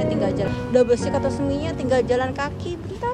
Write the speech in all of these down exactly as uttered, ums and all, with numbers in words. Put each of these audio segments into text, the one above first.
tinggal jalan. Double stick atau seminya tinggal jalan kaki bentar.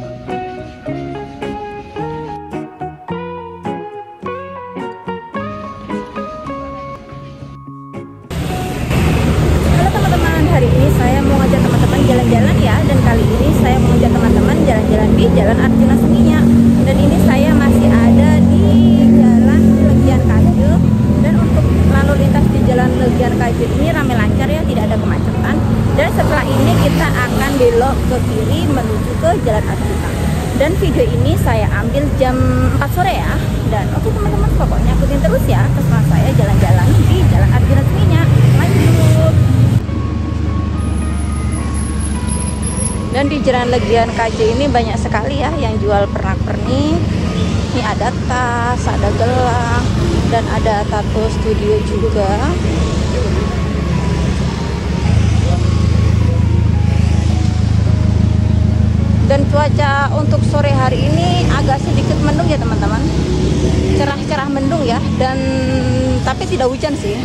Halo teman-teman, hari ini saya mau ngajak teman-teman jalan-jalan ya. Dan kali ini saya mau ngajak teman-teman jalan-jalan di Jalan Arjuna Seminyak. Dan ini saya masih ada di Jalan Legian Kaju. Dan untuk lalu lintas di Jalan Legian Kaju ini ramai lancar ya, tidak ada kemacetan. Dan setelah ini kita akan belok ke kiri menuju ke Jalan Arjuna. Dan video ini saya ambil jam empat sore ya. Dan oke teman-teman, pokoknya ikutin terus ya keseruan saya jalan-jalan di Jalan Arjuna Seminyak. Lanjut. Dan di Jalan Legian K J ini banyak sekali ya yang jual pernak-pernik. Ini ada tas, ada gelang, dan ada tato studio juga. Dan cuaca untuk sore hari ini agak sedikit mendung ya teman-teman. Cerah-cerah mendung ya, dan tapi tidak hujan sih.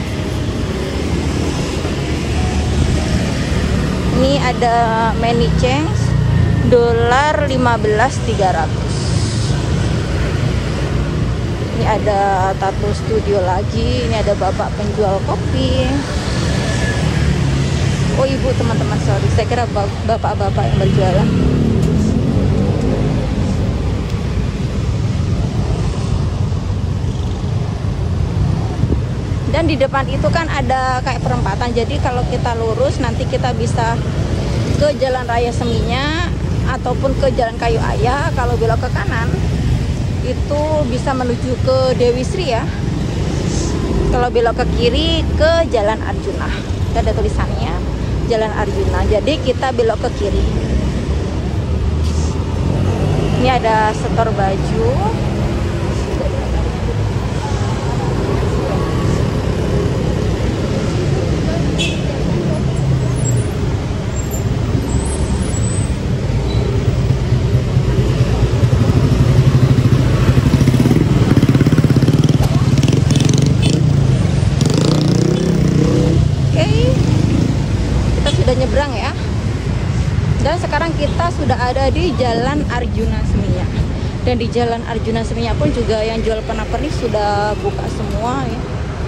Ini ada many change dolar lima belas tiga ratus. Ini ada tato studio lagi. Ini ada bapak penjual kopi. Oh ibu teman-teman, sorry, saya kira bapak-bapak yang berjualan. Dan di depan itu kan ada kayak perempatan, jadi kalau kita lurus nanti kita bisa ke Jalan Raya Seminyak ataupun ke Jalan Kayu Ayah. Kalau belok ke kanan itu bisa menuju ke Dewi Sri ya. Kalau belok ke kiri ke Jalan Arjuna. Itu ada tulisannya Jalan Arjuna, jadi kita belok ke kiri. Ini ada setor baju. Nyebrang ya. Dan sekarang kita sudah ada di Jalan Arjuna Seminyak. Dan di Jalan Arjuna Seminyak pun juga yang jual pernak-pernik sudah buka semua ya.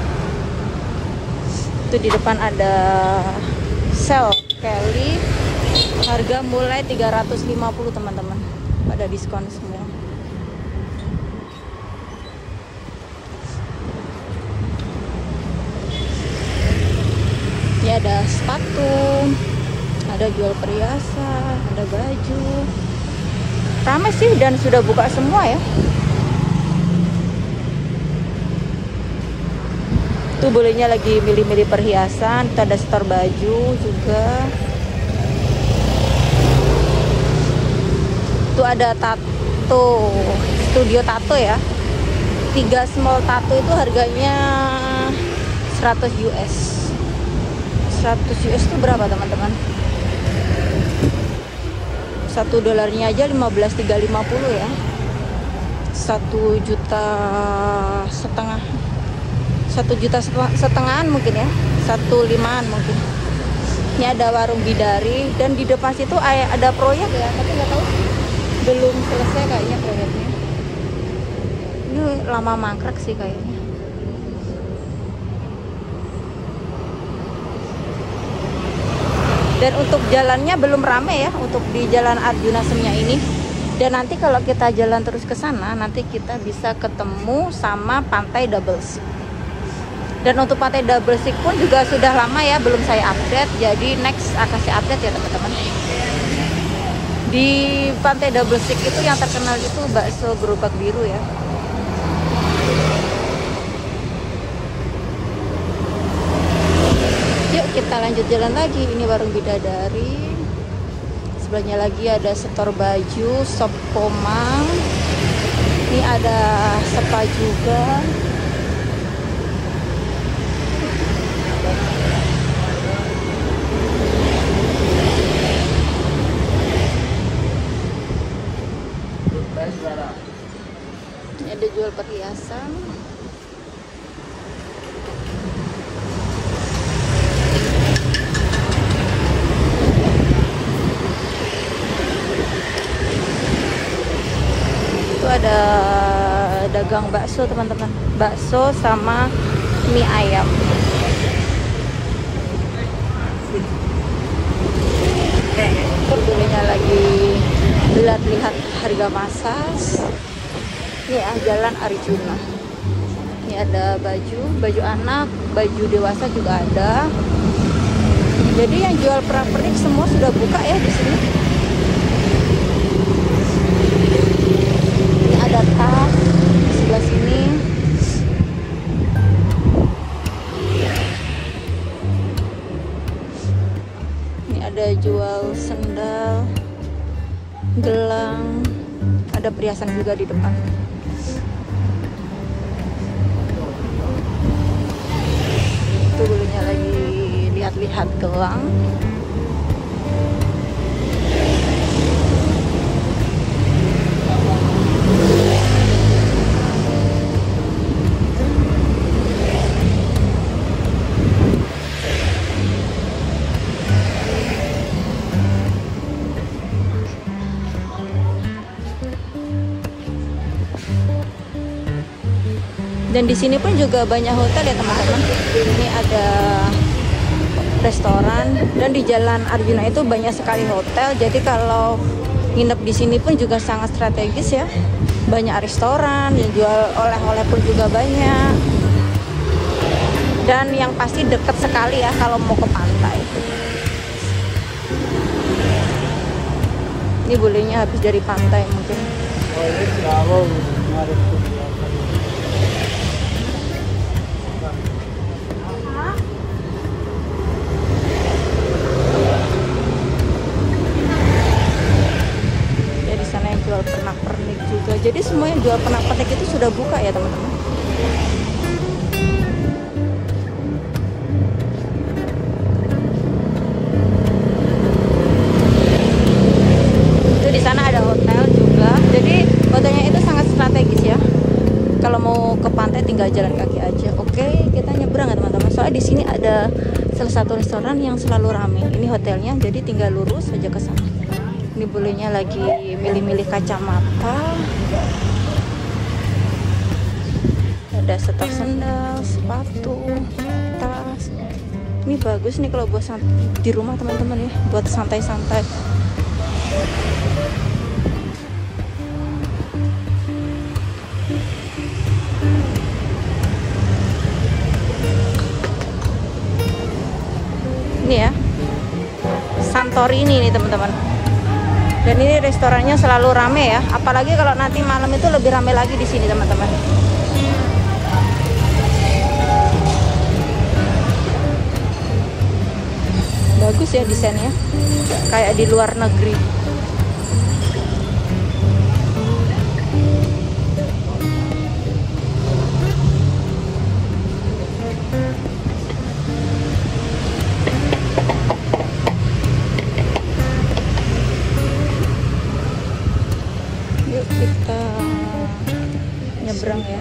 Itu di depan ada sale Kelly, harga mulai tiga ratus lima puluh teman-teman, pada diskon semua. Ini ada sepatu, ada jual perhiasan, ada baju. Ramai sih dan sudah buka semua ya. Tuh bolehnya lagi milih-milih perhiasan. Kita ada store baju juga. Tuh ada tato, studio tato ya. Tiga small tato itu harganya seratus U S. seratus U S itu berapa teman-teman? Satu dolarnya aja lima belas tiga ratus lima puluh ya. Satu juta setengah. Satu juta setengahan mungkin ya. Satu limaan mungkin. Ini ada warung bidari. Dan di depan situ ada proyek ya. Tapi nggak tahu sih, belum selesai kayaknya proyeknya. Ini lama mangkrak sih kayaknya. Dan untuk jalannya belum rame ya untuk di Jalan Arjuna Seminyak ini. Dan nanti kalau kita jalan terus ke sana, nanti kita bisa ketemu sama Pantai Double Stick. Dan untuk Pantai Double Stick pun juga sudah lama ya belum saya update. Jadi next akan saya update ya teman-teman. Di Pantai Double Stick itu yang terkenal itu bakso gerobak biru ya. Yuk kita lanjut jalan lagi. Ini warung bidadari. Sebelahnya lagi ada setor baju, sop Komang. Ini ada spa juga. Ini ada jual perhiasan. ada dagang bakso teman-teman, bakso sama mie ayam. Dulunya lagi lihat-lihat harga pasar. Ini ya Jalan Arjuna. Ini ada baju, baju anak, baju dewasa juga ada. Jadi yang jual pernak-pernik semua sudah buka ya di sini. Ini ada tas di sebelah sini. Ini ada jual sendal, gelang, ada perhiasan juga di depan. Itu dulunya lagi lihat-lihat gelang. Dan di sini pun juga banyak hotel ya teman-teman. Ini ada restoran dan di Jalan Arjuna itu banyak sekali hotel. Jadi kalau nginep di sini pun juga sangat strategis ya. Banyak restoran, yang jual oleh-oleh pun juga banyak. Dan yang pasti dekat sekali ya kalau mau ke pantai. Ini bolehnya habis dari pantai mungkin. Jual pernak-pernik juga. Jadi semua yang jual pernak-pernik itu sudah buka ya teman-teman. Itu di sana ada hotel juga. Jadi hotelnya itu sangat strategis ya. Kalau mau ke pantai tinggal jalan kaki aja. Oke, kita nyebrang ya teman-teman. Soalnya di sini ada salah satu restoran yang selalu ramai. Ini hotelnya, jadi tinggal lurus saja ke sana. Ini bolehnya lagi milih-milih kacamata. Ada stok sendal, sepatu, tas. Ini bagus nih kalau buat di rumah teman-teman ya, buat santai-santai. Ini ya, Santorini nih teman-teman. Dan ini restorannya selalu rame ya, apalagi kalau nanti malam itu lebih rame lagi di sini teman-teman. Bagus ya desainnya, kayak di luar negeri. Kita nyebrang ya.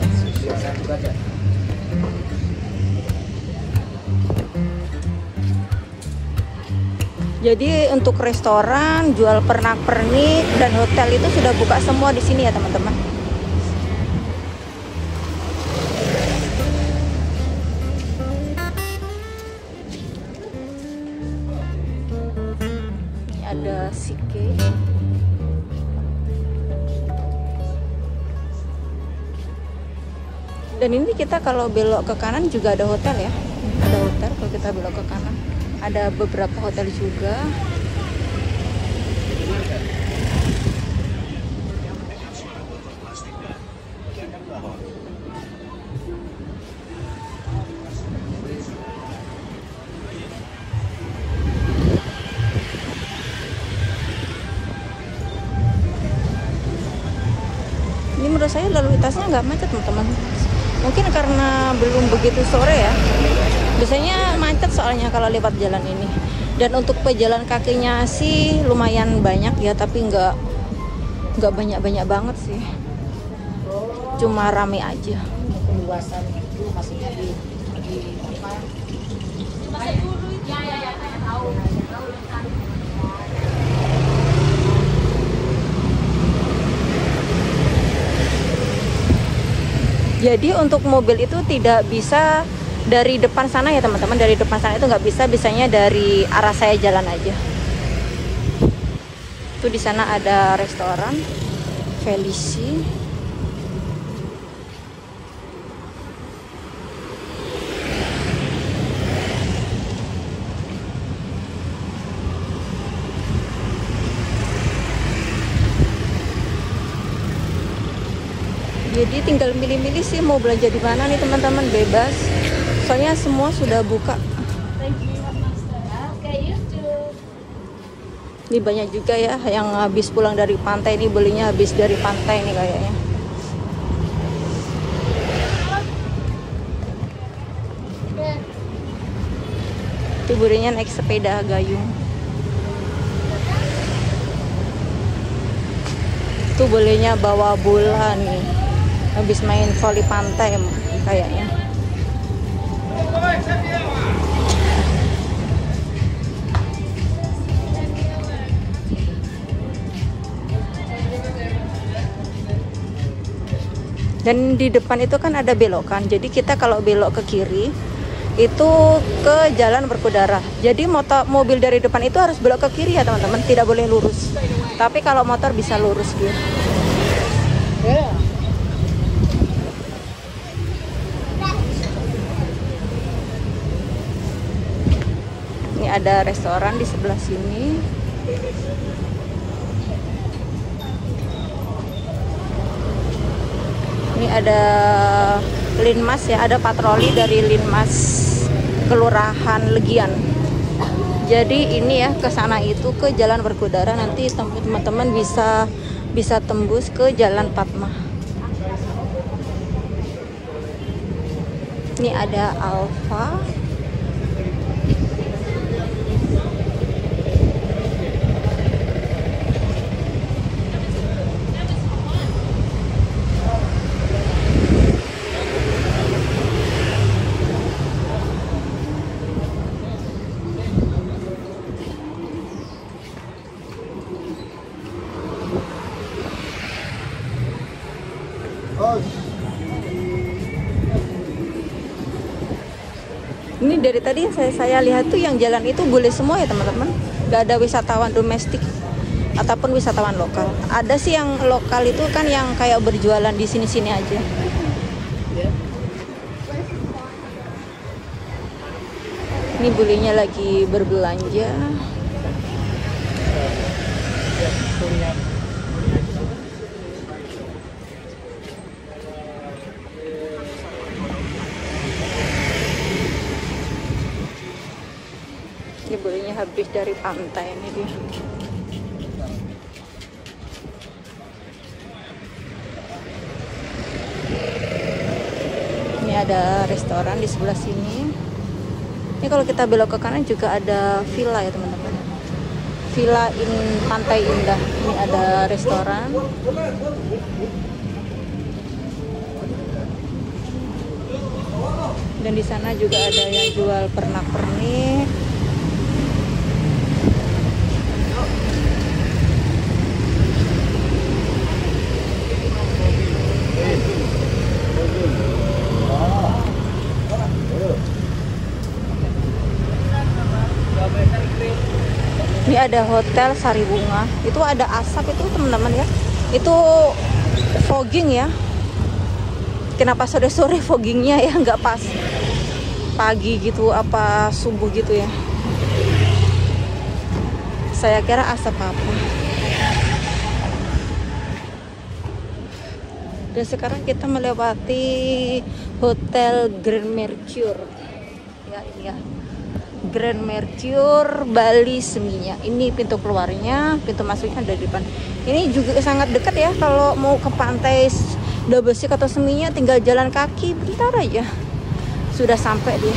Jadi untuk restoran, jual pernak-pernik dan hotel itu sudah buka semua di sini ya teman-teman. Ini ada Sike. Dan ini kita kalau belok ke kanan juga ada hotel ya. Ada hotel kalau kita belok ke kanan. Ada beberapa hotel juga. Ini menurut saya lalu lintasnya nggak macet teman-teman. Mungkin karena belum begitu sore ya. Biasanya macet soalnya kalau lewat jalan ini. Dan untuk pejalan kakinya sih lumayan banyak ya, tapi nggak nggak banyak-banyak banget sih. Cuma rame aja. Luasan itu masih di di apa? Ya ya ya saya tahu. Jadi untuk mobil itu tidak bisa dari depan sana ya teman-teman, dari depan sana itu nggak bisa, bisanya dari arah saya jalan aja. Itu di sana ada restoran Felici. Jadi tinggal milih-milih sih mau belanja di mana nih teman-teman, bebas. Soalnya semua sudah buka. Ini banyak juga ya yang habis pulang dari pantai, ini belinya habis dari pantai nih kayaknya. Itu belinya naik sepeda gayung. Itu belinya bawa bola nih, habis main voli pantai kayaknya. Dan di depan itu kan ada belokan, jadi kita kalau belok ke kiri itu ke jalan berkudara. Jadi motor mobil dari depan itu harus belok ke kiri ya teman-teman, tidak boleh lurus. Tapi kalau motor bisa lurus gitu. Ini ada restoran di sebelah sini. Ini ada Linmas ya, ada patroli dari Linmas Kelurahan Legian. Jadi ini ya ke sana itu ke jalan berkudara, nanti teman-teman bisa bisa tembus ke Jalan Padma. Ini ada Alfa. Ini dari tadi yang saya, saya lihat tuh yang jalan itu boleh semua ya teman-teman, gak ada wisatawan domestik ataupun wisatawan lokal. Ada sih yang lokal itu kan yang kayak berjualan di sini-sini aja. Ini bulinya lagi berbelanja. Ini belinya habis dari pantai ini dia. Ini ada restoran di sebelah sini. Ini kalau kita belok ke kanan juga ada villa ya teman-teman. Villa in Pantai Indah. Ini ada restoran. Dan di sana juga ada yang jual pernak-pernik. Ini ada Hotel Sari Bunga. Itu ada asap itu teman-teman ya. Itu fogging ya. Kenapa sore-sore foggingnya ya, nggak pas pagi gitu apa subuh gitu ya. Saya kira asap apa. Dan sekarang kita melewati Hotel Grand Mercure. Ya, ini ya. Grand Mercure Bali Seminyak. Ini pintu keluarnya, pintu masuknya dari depan. Ini juga sangat dekat ya, kalau mau ke pantai Double Sik atau Seminyak tinggal jalan kaki bentar aja sudah sampai dia.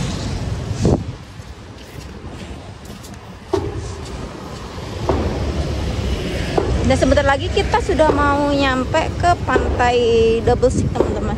Dan sebentar lagi kita sudah mau nyampe ke pantai Double Sik teman-teman.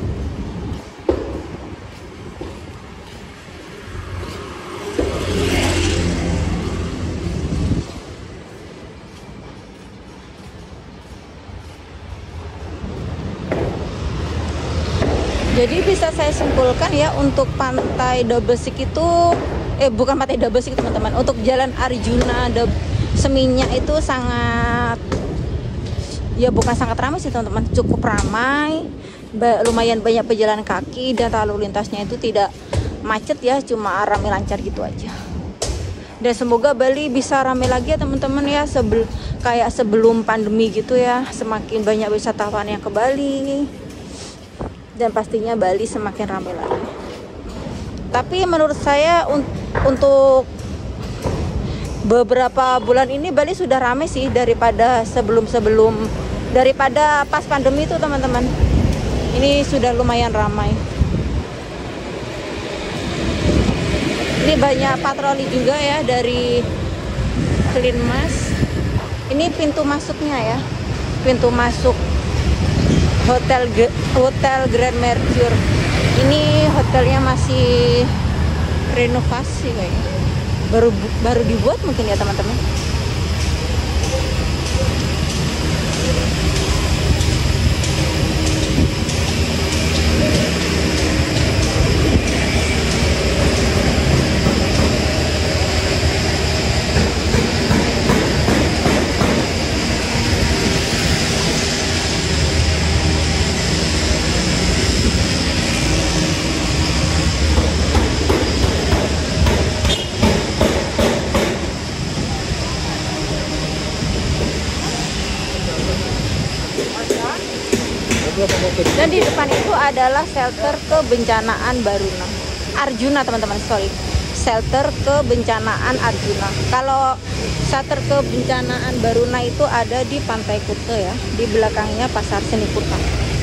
Jadi bisa saya simpulkan ya, untuk pantai Doublesik itu eh bukan pantai Doublesik teman-teman, untuk Jalan Arjuna Seminyak itu sangat, ya bukan sangat ramai sih teman-teman, cukup ramai, ba lumayan banyak pejalan kaki, dan lalu lintasnya itu tidak macet ya, cuma ramai lancar gitu aja. Dan semoga Bali bisa ramai lagi ya teman-teman ya, sebel kayak sebelum pandemi gitu ya, semakin banyak wisatawan yang ke Bali, dan pastinya Bali semakin ramai lagi. Tapi menurut saya un untuk beberapa bulan ini Bali sudah ramai sih daripada sebelum-sebelum, daripada pas pandemi itu teman-teman. Ini sudah lumayan ramai. Ini banyak patroli juga ya dari Klinmas. Ini pintu masuknya ya, pintu masuk Hotel Hotel Grand Mercure. Ini hotelnya masih renovasi kayaknya, baru baru dibuat mungkin ya teman-teman. Dan di depan itu adalah shelter kebencanaan Baruna Arjuna teman-teman, sorry, shelter kebencanaan Arjuna. Kalau shelter kebencanaan Baruna itu ada di Pantai Kuta ya, di belakangnya Pasar Seni Kuta.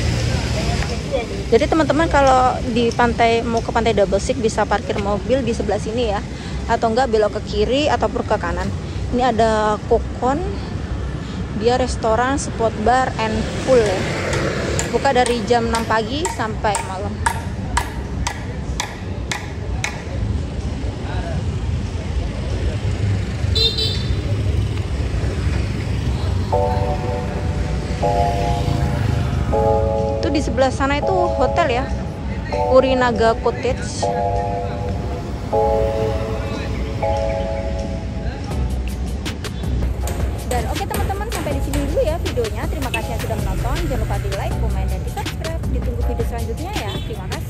Jadi teman-teman kalau di pantai, mau ke pantai Doublesik, bisa parkir mobil di sebelah sini ya, atau enggak belok ke kiri ataupun ke kanan. Ini ada Kokon, dia restoran, spot bar, and pool ya. Buka dari jam enam pagi sampai malam. Itu di sebelah sana itu hotel ya, Urinaga Cottage. Dan oke teman-teman, sampai di sini dulu ya videonya. Terima kasih yang sudah menonton. Jangan lupa di like, komen, dan di subscribe. Ditunggu video selanjutnya ya. Terima kasih.